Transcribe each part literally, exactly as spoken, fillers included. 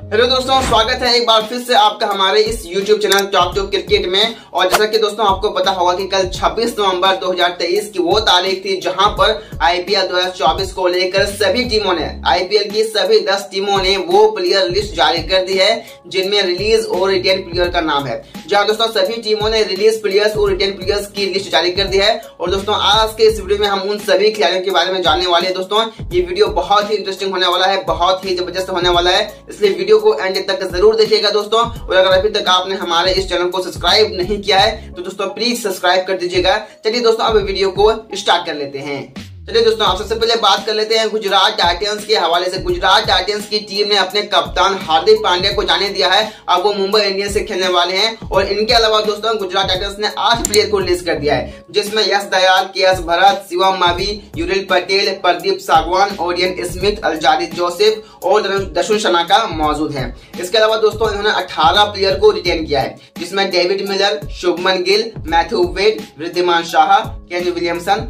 Hello दोस्तों, स्वागत है एक बार फिर से आपका हमारे इस YouTube channel talk to cricket में। और जैसा कि दोस्तों आपको पता होगा कि कल छब्बीस नवंबर दो हज़ार तेईस की वो तारीख थी जहां पर आईपीएल दो हज़ार चौबीस को लेकर सभी टीमों ने आईपीएल की सभी दस टीमों ने वो प्लेयर लिस्ट जारी कर दी है जिनमें रिलीज और रिटेन प्लेयर का नाम है। जहां दोस्तों सभी टीमों ने रिलीज प्लेयर्स और रिटेन प्लेयर्स की लिस्ट जारी कर दी है। और दोस्तों आज के इस वीडियो में हम उन सभी खिलाड़ियों के बारे में जानने वाले हैं। दोस्तों ये वीडियो बहुत ही इंटरेस्टिंग होने वाला है, बहुत ही जबरदस्त होने वाला है, इसलिए वीडियो को एंड तक जरूर देखिएगा दोस्तों। और अगर अभी तक आपने हमारे इस चैनल को सब्सक्राइब नहीं किया है तो दोस्तों प्लीज सब्सक्राइब कर दीजिएगा। चलिए दोस्तों अब वीडियो को स्टार्ट कर लेते हैं। चलिए दोस्तों आप सबसे पहले बात कर लेते हैं गुजरात टाइटंस के हवाले से। गुजरात टाइटंस की टीम ने अपने कप्तान हार्दिक पांड्या को जाने दिया है, अब वो मुंबई इंडियंस से खेलने वाले हैं। और इनके अलावा दोस्तों गुजरात टाइटंस ने आठ प्लेयर को रिलीज कर दिया है, जिसमें Yash Dayal, K S Bharat, Shivam Mavi, Urvil Patel, Pradeep Sangwan, Odean Smith, Alzarri Joseph और दशुन शनाका मौजूद है। इसके अलावा दोस्तों इन्होंने अठारह प्लेयर को रिटेन किया है, जिसमें David Miller, Shubman Gill, Matthew Wade, Wriddhiman Saha, Kane Williamson,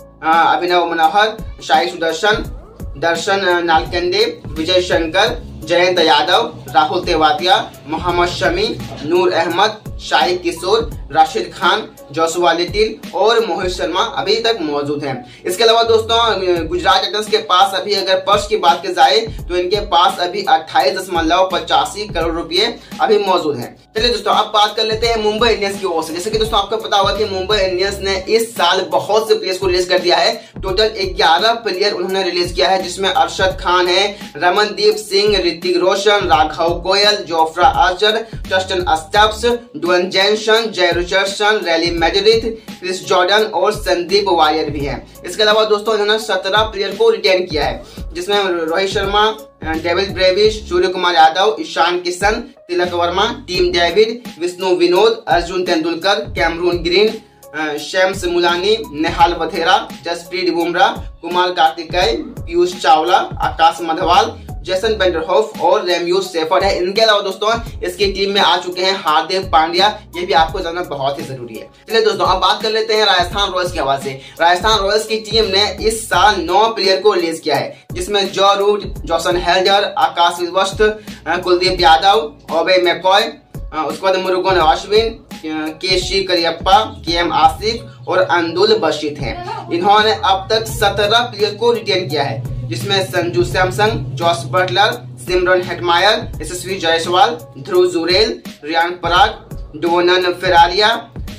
Abhinav Manohar, Sai Sudharsan, Darshan Nalkande, Vijay Shankar, Jayant Yadav, Rahul Tewatia, Mohammed Shami, Noor Ahmad, Sai Kishore, Rashid Khan, Joshua Little और मोहित शर्मा अभी तक मौजूद हैं। इसके अलावा दोस्तों गुजरात टाइटंस के पास अभी अगर पर्स की बात की जाए तो इनके पास अभी अट्ठाईस दशमलव पचासी करोड़ रुपए अभी मौजूद हैं। चलिए दोस्तों अब बात कर लेते हैं मुंबई इंडियंस की ओर से। जैसे कि दोस्तों आपको पता होगा कि मुंबई इंडियंस ने इस साल बहुत से प्लेयर्स को रिलीज कर दिया है। टोटल ग्यारह प्लेयर उन्होंने रिलीज किया है, जिसमें अरशद खान है, Ramandeep Singh, Hrithik Roshan, Raghav Goyal, Jofra Archer, Justin Stubbs, Duan Jansen, Jhye Richardson, Riley Meredith, Chris Jordan और संदीप वारियर भी हैं। इसके अलावा दोस्तों इन्होंने सत्रह प्लेयर को रिटेन किया है, जिसमें Rohit Sharma, David Brevis, Suryakumar Yadav, Ishan Kishan, Tilak Varma, Tim David, Vishnu Vinod, Arjun Tendulkar, Cameron Green, Shams Mulani, Nehal Wadhera, Jasprit Bumrah, Kumar Kartikeya, Piyush Chawla, Akash Madhwal, Jason Behrendorff और रेम्यूज सेफर्ड है। इनके अलावा दोस्तों इसकी टीम में आ चुके हैं हार्दिक पांड्या, ये भी आपको जानना बहुत ही जरूरी है। चलिए दोस्तों अब बात कर लेते हैं राजस्थान रॉयल्स के हवाले से। राजस्थान रॉयल्स की टीम ने इस साल नौ प्लेयर को रिलीज किया है, जिसमें Joe Root, Jason Holder, Akash Vashisht, Kuldeep Yadav, Obed McCoy, उसके बाद मुरुगन अश्विन, के शी करियप्पा, के एम आसिफ और अंदुल बशीत हैं। इन्होंने अब तक सत्रह प्लेयर को रिटेन किया है, जिसमें Sanju Samson, Jos Buttler, Shimron Hetmyer, Yashasvi Jaiswal, Dhruv Jurel, Riyan Parag, Donovan Ferreira,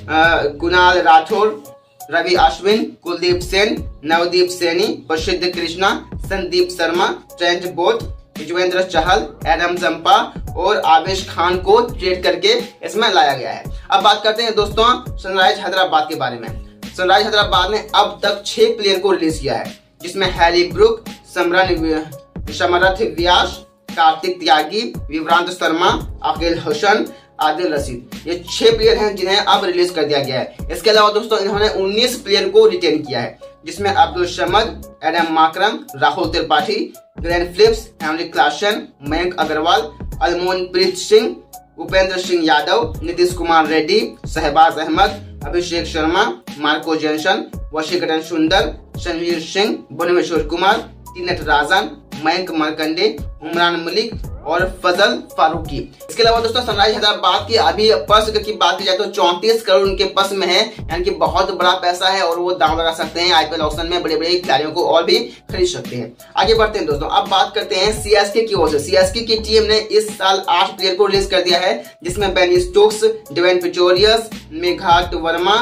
Kunal Rathore, Ravi Ashwin, Kuldeep Sen, Navdeep Saini, Prasidh Krishna, Sandeep Sharma, Trent Boult, Yuzvendra Chahal, Adam Zampa और आवेश खान को ट्रेड करके इसमें लाया गया है। अब बात करते हैं दोस्तों सनराइज हैदराबाद के बारे में। सनराइज हैदराबाद ने अब तक छह प्लेयर को रिलीज किया है, जिसमें हैरी ब्रुक, समरन समरथ व्यास, कार्तिक त्यागी, विभ्रांत शर्मा, अकील हुसैन, आदिल रशीद, ये छह प्लेयर हैं जिन्हें अब रिलीज कर दिया गया है। इसके अलावा दोस्तों इन्होंने उन्नीस प्लेयर को रिटेन किया है, जिसमें Abdul Samad, Aiden Markram, Rahul Tripathi, Glenn Phillips, Heinrich Klaasen, Mayank Agarwal, Anmolpreet Singh, Upendra Singh Yadav, Nitish Kumar Reddy, Shahbaz Ahmed, Abhishek Sharma, Marco Jansen, Washington Sundar, Sanvir Singh, Bhuvneshwar Kumar, टीनट राजन, मयंक मरकंडे, उमरान मलिक और फजल फारूकी। इसके अलावा दोस्तों सनराइज हैदराबाद की अभी पर्स की बात की जाए तो चौंतीस करोड़ उनके पर्स में है, यानी कि बहुत बड़ा पैसा है और वो दांव लगा सकते हैं आईपीएल ऑक्शन में, बड़े बड़े खिलाड़ियों को और भी खरीद सकते हैं। आगे बढ़ते हैं दोस्तों, अब बात करते हैं सीएसके की ओर से। सीएसके की टीम ने इस साल आठ प्लेयर को रिलीज कर दिया है, जिसमें Ben Stokes, Dwaine Pretorius, Bhagath Varma,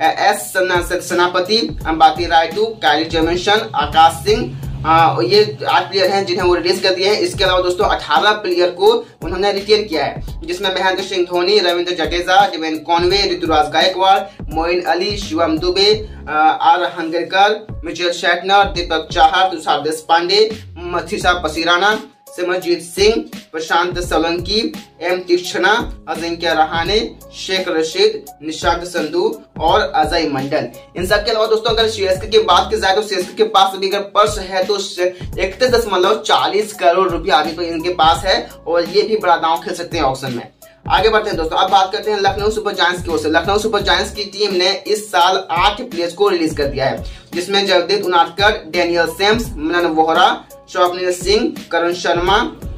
S Senapati, Ambati Rayudu, Kyle Jamieson, Akash Singh, आ, ये आठ प्लेयर हैं जिन्हें वो रिलीज कर दिए हैं। इसके अलावा दोस्तों अठारह प्लेयर को उन्होंने रिटेन किया है, जिसमें Mahendra Singh Dhoni, Ravindra Jadeja, Devon Conway, Ruturaj Gaikwad, Moeen Ali, Shivam Dube, R Hangargekar, Mitchell Santner, Deepak Chahar, Tushar Deshpande, Matheesha Pathirana, Simarjeet Singh, Prashant Solanki, M Theekshana, Ajinkya Rahane, Shaik Rasheed, Nishant Sindhu और अजय मंडल। इन सब के अलावा दोस्तों अगर सीएसके की बात की जाए तो सीएसके के पास अभी अगर पर्स है तो इकतीस दशमलव चालीस करोड़ रुपया अभी तो इनके पास है और ये भी बड़ा दांव खेल सकते हैं ऑक्शन में। आगे बढ़ते हैं दोस्तों, अब बात करते हैं लखनऊ सुपर जायंट्स की ओर से। लखनऊ सुपर जायंट्स की टीम ने इस साल आठ प्लेयर्स को रिलीज कर दिया है, जिसमें जगदीप उनादकर, डेनियल सेम्स, मनन वोहरा, स्वप्निल सिंह, करण शर्मा,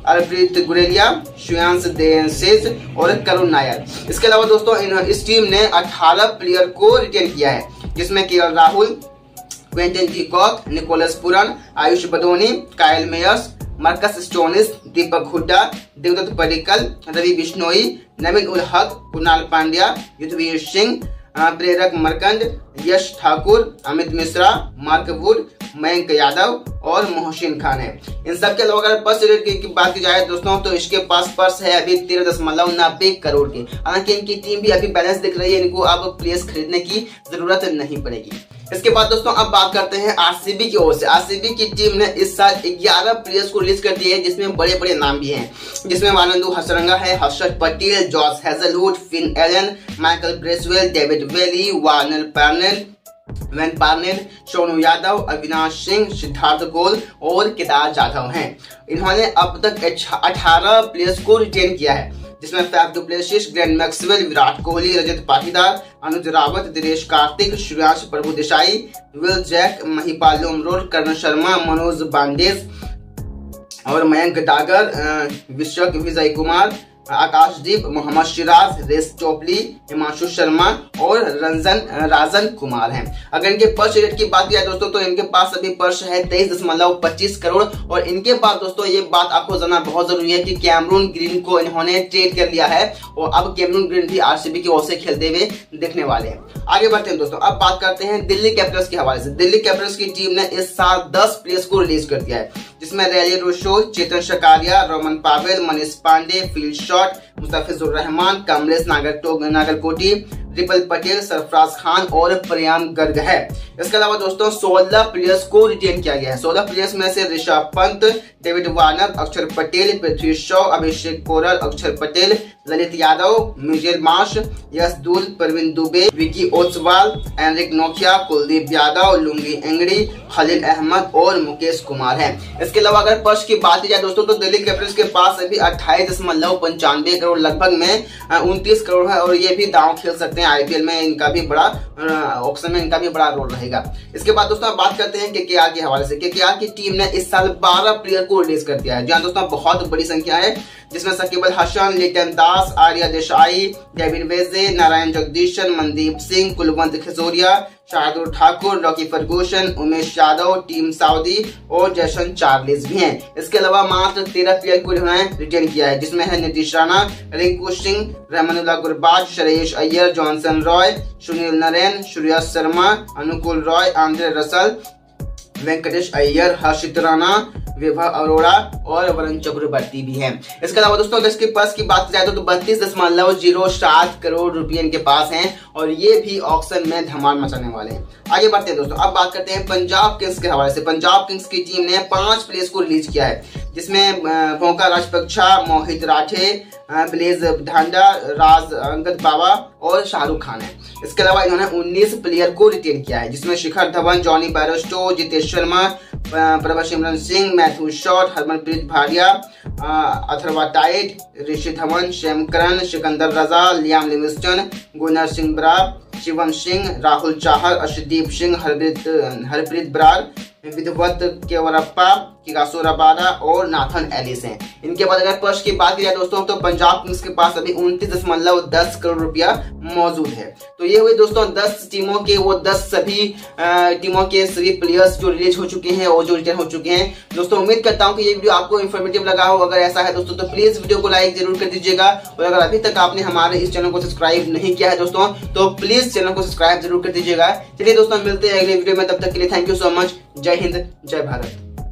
अर्पित गुरेलिया, श्रेयांश देसेज और करुण नायर। इसके अलावा दोस्तों इस टीम ने अठारह प्लेयर को रिटेन किया है, जिसमें K L Rahul, Quinton de Kock, Nicholas Pooran, Ayush Badoni, Kyle Mayers, Marcus Stoinis, Deepak Hooda, Devdutt Padikkal, Ravi Bishnoi, Naveen ul Haq, Krunal Pandya, Yudhvir Singh, Prerak Mankad, Yash Thakur, Amit Mishra, Mark Wood, Mayank Yadav और मोहसिन खान है। इन सब के अलावा अगर पर्स रेट की बात की जाए दोस्तों तो इसके पास पर्स है अभी तेरह दशमलव नब्बे करोड़ की। हालांकि इनकी टीम भी अभी बैलेंस दिख रही है, इनको अब प्लेयर्स खरीदने की जरूरत नहीं पड़ेगी। इसके बाद दोस्तों अब बात करते हैं आरसीबी की ओर से। आरसीबी की टीम ने इस साल ग्यारह प्लेयर्स को रिलीज कर दिए हैं, जिसमें बड़े बड़े नाम भी हैं, जिसमें वानंदू हसरंगा है, Harshal Patel, Josh Hazlewood, Finn Allen, Michael Bracewell, David Willey, Warner Parnell, Wayne Parnell, Sonu Yadav, Avinash Singh, Siddharth Kaul और केदार जाधव हैं। इन्होंने अब तक अठारह प्लेयर्स को रिटेन किया है, जिसमें Faf du Plessis, Glenn Maxwell, Virat Kohli, Rajat Patidar, Anuj Rawat, Dinesh Karthik, श्रेयांश प्रभुदेसाई, विल जैक, महिपाल लोमरोड, कर्ण शर्मा, मनोज बांडेज और मयंक डागर, विश्वक विजय कुमार, आकाशदीप, मोहम्मद सिराज, रेस टोपली, हिमांशु शर्मा और रंजन राजन कुमार हैं। अगर इनके पर्स रेट की बात किया दोस्तों तो इनके पास अभी पर्स है तेईस दशमलव पच्चीस करोड़। और इनके पास दोस्तों ये बात आपको जानना बहुत जरूरी है कि कैमरून ग्रीन को इन्होंने ट्रेड कर लिया है और अब कैमरून ग्रीन भी आरसीबी की ओर से खेलते हुए दिखने वाले हैं। आगे बढ़ते हैं दोस्तों, अब बात करते हैं दिल्ली कैपिटल्स के हवाले से। दिल्ली कैपिटल्स की टीम ने इस साल दस प्लेयर्स को रिलीज कर दिया है, जिसमें Rilee Rossouw, Chetan Sakariya, Rovman Powell, Manish Pandey, Phil Salt, Mustafizur Rahman, Kamlesh Nagarkoti, Ripal Patel, Sarfaraz Khan और प्रियाम गर्ग है। इसके अलावा दोस्तों सोलह प्लेयर्स को रिटेन किया गया है। सोलह प्लेयर्स में से Rishabh Pant, David Warner, Axar Patel, Prithvi Shaw, Abhishek Porel, Axar Patel, Lalit Yadav, Mitchell Marsh, Yash Dhull, Pravin Dubey, Vicky Ostwal, Anrich नोकिया, कुलदीप यादव, लुंगी एंगड़ी, खलील अहमद और मुकेश कुमार है। इसके अलावा अगर पर्स की बात की जाए दोस्तों तो दिल्ली कैपिटल्स के पास अभी अट्ठाईस दशमलव पंचानवे करोड़ लगभग में उनतीस करोड़ है और ये भी दांव खेल सकते हैं आईपीएल में। इनका भी बड़ा ऑप्शन में इनका भी बड़ा रोल रहेगा। इसके बाद दोस्तों बात करते हैं केकेआर के हवाले से। केकेआर की टीम ने इस साल बारह प्लेयर को रिलीज कर दिया है, जहां दोस्तों बहुत बड़ी संख्या है, जिसमें Shakib Al Hasan, Litton Das, Arya Desai, David Wiese, Narayan Jagadeesan, Mandeep Singh, Kulwant Khejroliya, Shardul Thakur, Lockie Ferguson, Umesh Yadav, Tim Southee और जैसन चार्लिस भी हैं। इसके अलावा मात्र तेरह प्लेयर को इन्होंने रिटेन किया है, जिसमें है नीतीश राणा, रिंकू सिंह, रहमानुल्लाह गुरबाज, श्रेयस अय्यर, जॉनसन रॉय, सुनील नरेन, श्रेयस शर्मा, अनुकूल रॉय, आंद्रे रसल, वेंकटेश अय्यर, हर्षित राणा, विभा अरोड़ा और वरुण चक्रवर्ती भी हैं। इसके अलावा दोस्तों इसके पास की बात जाए तो बत्तीस दशमलव जीरो सात करोड़ रुपए इनके पास हैं और ये भी ऑक्शन में धमाल मचाने वाले हैं। आगे बढ़ते हैं दोस्तों, अब बात करते हैं पंजाब किंग्स के हवाले से। पंजाब किंग्स की टीम ने पांच प्लेयर्स को रिलीज किया है, जिसमें भोंका राजपक्षा, मोहित राठे, ब्लेज ढांडा, राज अंगद बाबा और शाहरुख खान है। इसके अलावा इन्होंने उन्नीस प्लेयर को रिटेन किया है, जिसमें Shikhar Dhawan, Jonny Bairstow, Jitesh Sharma, Prabhsimran Singh, Matthew Short, Harpreet Bhatia, Atharva Taide, Rishi Dhawan, Sam Curran, Sikandar Raza, Liam Livingstone, Gurnoor Singh Brar, Shivam Singh, Rahul Chahar, Arshdeep Singh, Harpreet Harpreet Brar, Vidwath Kaverappa, Kagiso Rabada और नाथन एलिस हैं। इनके बाद अगर पर्स की बात की जाए दोस्तों तो पंजाब किंग्स के पास अभी उनतीस दशमलव दस करोड़ रुपया मौजूद है। तो ये हुए दोस्तों दस टीमों के वो दस सभी टीमों के सभी प्लेयर्स जो रिलीज हो चुके हैं और जो रिटर्न हो चुके हैं। दोस्तों उम्मीद करता हूं कि ये वीडियो आपको इन्फॉर्मेटिव लगा हो। अगर ऐसा है दोस्तों तो प्लीज वीडियो को लाइक जरूर कर दीजिएगा और अगर अभी तक आपने हमारे इस चैनल को सब्सक्राइब नहीं किया है दोस्तों तो प्लीज चैनल को सब्सक्राइब जरूर कर दीजिएगा। चलिए दोस्तों मिलते हैं अगले वीडियो में, तब तक के लिए थैंक यू सो मच। जय हिंद, जय भारत।